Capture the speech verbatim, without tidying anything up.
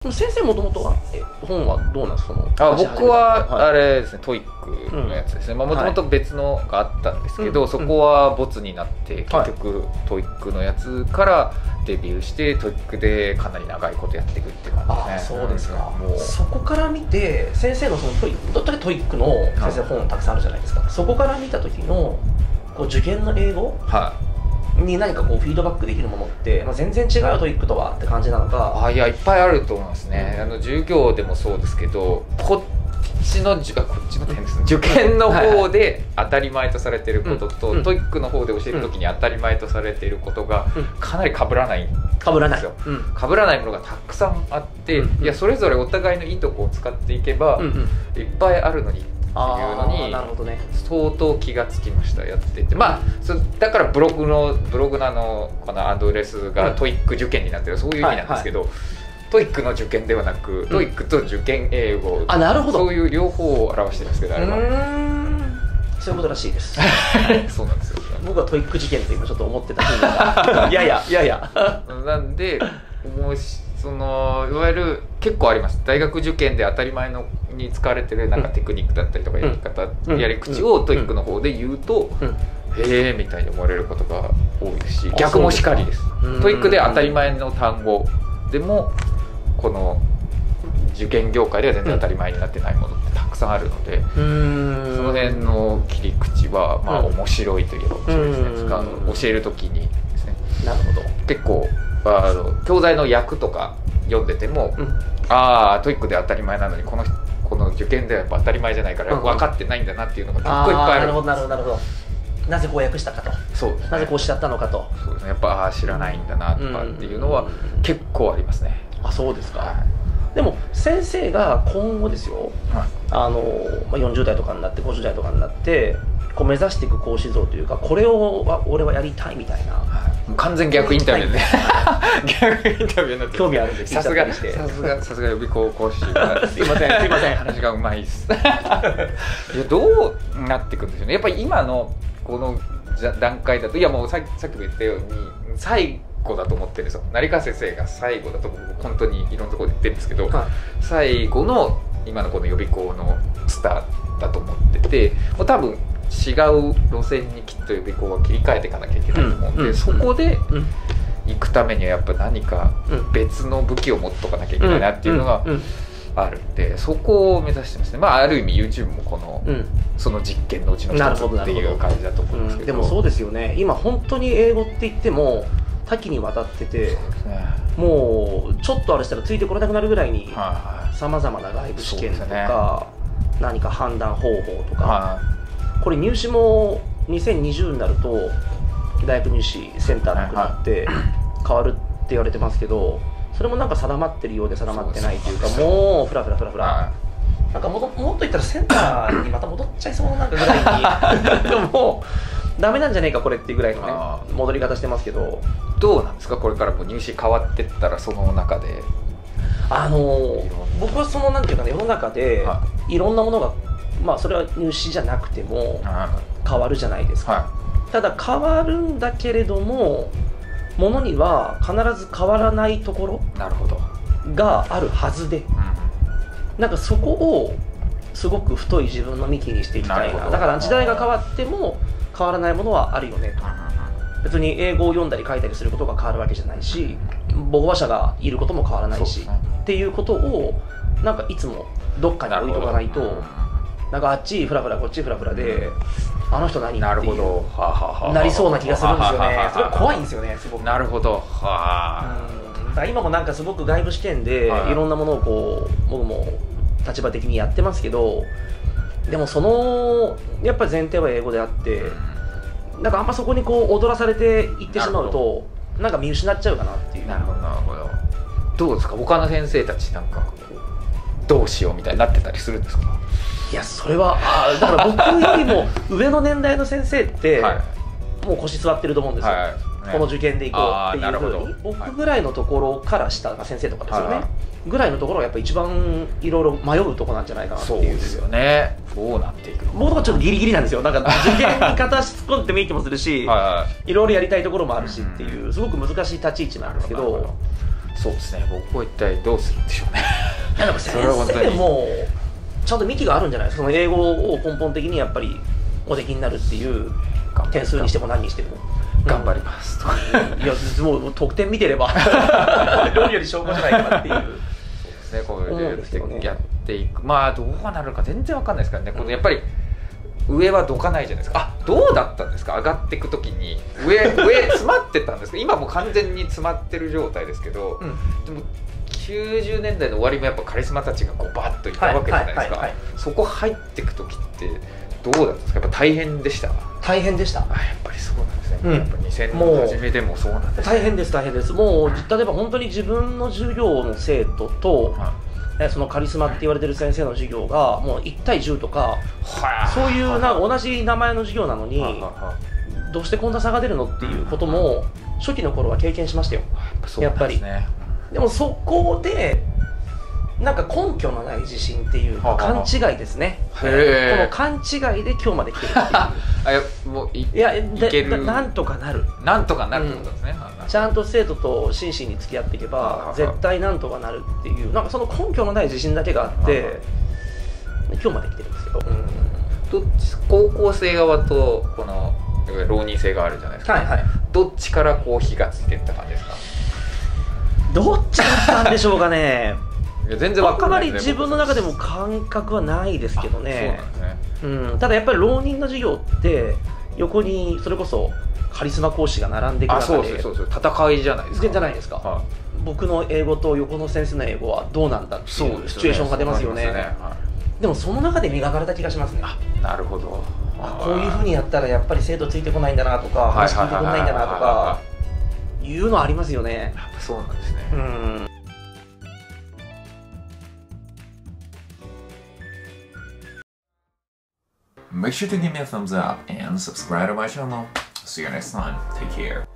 先生もともとは本はどうなんですか？そのあ僕はあれですね、トイックのやつですね。もともと別のがあったんですけど、そこはボツになって結局トイックのやつからデビューしてトイックでかなり長いことやっていくっていう感じですね。 あそうですか。もうそこから見て先生のそのトイどっちかトイックの先生本たくさんあるじゃないですか。そこから見た時のこう受験の英語、はいに何かこうフィードバックできるものって、まあ、全然違うよトイックとはって感じなのか。 あいやいっぱいあると思いますね、うん、あの授業でもそうですけど、こっちのあこっちの点ですね、受験の方で当たり前とされていることと、はいはい、トイックの方で教える時に当たり前とされていることがかなり被らないんですよ。被らない、うん、被らないものがたくさんあって、うん、いやそれぞれお互いのいいとこを使っていけば、うんうん、いっぱいあるのにっていうのになるほど、ね、 相当気がつきました。やってて、まあそだからブログのブログのあのこのアドレスがトイック受験になってる、そういう意味なんですけど、はいはい、トイックの受験ではなく、うん、トイックと受験英語、 あなるほど、 そういう両方を表してるんですけど、あれはうーんそういうことらしいです。 そうなんですよ。 僕はトイック受験って今ちょっと思ってたんだいやいやいやいやなんでもしそのいわゆる結構あります。大学受験で当たり前のに使われてるなんかテクニックだったりとかやり方、うん、やり口をトイックの方で言うと、うん、へえみたいに思われることが多いですし、逆もしかりです。トイックで当たり前の単語でもこの受験業界では全然当たり前になってないものってたくさんあるので、うん、その辺の切り口はまあ面白いといえば面白いですね。使うの教える時にですね。 なるほど。 結構あの教材の訳とか読んでても、うん、ああトイックで当たり前なのにこのこの受験ではやっぱ当たり前じゃないから分かってないんだなっていうのが結構いっぱいある。 なるほどなるほどなるほど。なぜこう訳したかと、 そうですね、 なぜこうしちゃったのかと、 そうですね、やっぱあ知らないんだなとかっていうのは結構ありますね。 あそうですか、はい、でも先生が今後ですよ、はい、あのまあ、よんじゅう代とかになってごじゅう代とかになってこう目指していく講師像というか、これを俺はやりたいみたいな、はい、 もう完全逆インタビューで逆インタビューになって興味あるんでさすがさすがさすが予備校講師すいませんすいません話がうまいですいやどうなっていくんでしょうね。やっぱり今のこの段階だと、いやもうささっきも言ったように最後だと思ってるんですよ。成川先生が最後だと僕本当にいろんなところで言ってるんですけど、はい、最後の今のこの予備校のスターだと思ってて、もう多分違う路線にきっと予備校は切り替えていかなきゃいけないと思うんで、うんうん、そこで行くためにはやっぱ何か別の武器を持っとかなきゃいけないなっていうのがあるんで、そこを目指してますね。まあある意味 YouTube もこの、うん、その実験のうちの一つっていう感じだと思うんですけど、 うん、でもそうですよね。今本当に英語って言っても多岐にわたってて、ね、もうちょっとあれしたらついてこれなくなるぐらいにさまざまな外部試験とか、ね、何か判断方法とか、はい、これ入試もにせんにじゅうになると大学入試センターなくなって変わるって言われてますけど、それもなんか定まってるようで定まってないというか、もうフラフラフラフラ、はい、なんかも, もっと言ったらセンターにまた戻っちゃいそうなんかぐらいにでももうダメなんじゃねえかこれっていうぐらいのね戻り方してますけど、 どうなんですかこれからも入試変わってったらその中で。 あのー、僕はそのなんていうかね、世の中でいろんなものが、まあそれは入試じゃなくても変わるじゃないですか、はい、ただ変わるんだけれどもものには必ず変わらないところがあるはずで、うん、なんかそこをすごく太い自分の幹にしていきたい な, なだから時代が変わっても変わらないものはあるよねと、別に英語を読んだり書いたりすることが変わるわけじゃないし、母語話者がいることも変わらないし、ね、っていうことをなんかいつもどっかに置いとかないと、なんかあっちフラフラこっちフラフラで、あの人何っていうなりそうな気がするんですよね。それは怖いんですよね、すごく。 なるほど。はうん、だから今もなんかすごく外部試験でいろんなものをこう僕も立場的にやってますけど、でもそのやっぱり前提は英語であって、なんかあんまそこにこう踊らされていってしまうとなんか見失っちゃうかなっていう。 なるほどなるほど。どうですか他の先生たち、なんかどうしようみたいになってたりするんですか？ いやそれはあだから僕よりも上の年代の先生って、はい、もう腰座ってると思うんですよ、はいね、この受験でいこうっていうふうに僕ぐらいのところから下が先生とかですよね、はい、ぐらいのところがやっぱ一番いろいろ迷うところなんじゃないかなっていう。 そうですよね。どうなっていくの僕はちょっとギリギリなんですよ。なんか受験に片足突っ込んでもいい気もするしはいろいろやりたいところもあるしっていうすごく難しい立ち位置なんですけど、 そうですね。僕は一体どうするんでしょうね。 いやでも先生もちゃんと幹があるんじゃないですか。その英語を根本的にやっぱりおできになるっていう点数にしても何にしても頑張りますと、 うん、いやもう得点見てれば料理より証拠じゃないかなっていう。 そうですね。これでやっていく、まあどうなるか全然わかんないですからね。このやっぱり上はどかないじゃないですか。あ、どうだったんですか。上がっていくときに上上詰まってたんですけど、今もう完全に詰まってる状態ですけど、うん、でもきゅうじゅうねんだいの終わりもやっぱカリスマたちがこうバッといたわけじゃないですか。そこ入っていくときってどうだったんですか。やっぱ大変でした。 大変でした。 あ、やっぱりそうなんですね。うん、やっぱにせんねんの初めでもそうなんですね。 大変です大変です。もう例えば本当に自分の授業の生徒と、はい、そのカリスマって言われてる先生の授業がもういちたいじゅうとか、そういうな同じ名前の授業なのにどうしてこんな差が出るのっていうことも初期の頃は経験しましたよ。やっぱり。でもそこでなんか根拠のない自信っていう勘違いですね。この勘違いで今日まで来てるっていう。 あ、やもういいやでなんとかなる。 なんとかなるってことですね。 うん、ちゃんと生徒と真摯に付き合っていけば絶対なんとかなるっていう、なんかその根拠のない自信だけがあって今日まで来てるんですけど。 どっち高校生側とこの浪人生側あるじゃないですか。はいはい、どっちからこう火がついていった感じですか。どっちだったんでしょうかね。 いや全然わかんないですね。 あんまり自分の中でも感覚はないですけどね。そうなんですね。うん、ただやっぱり浪人の授業って横にそれこそカリスマ講師が並んでいく中で、 あ、そうですそうです、戦いじゃないですか。 全然じゃないですか。はい、僕の英語と横の先生の英語はどうなんだっていうシチュエーションが出ますよね。でもその中で磨かれた気がしますね。 あ、なるほど。 あ、こういうふうにやったらやっぱり生徒ついてこないんだなとか、話聞いてこないんだなとかいうのありますよね。 やっぱそうなんですね。うん。 Make sure to give me a thumbs up and subscribe to my channel. See you next time. Take care.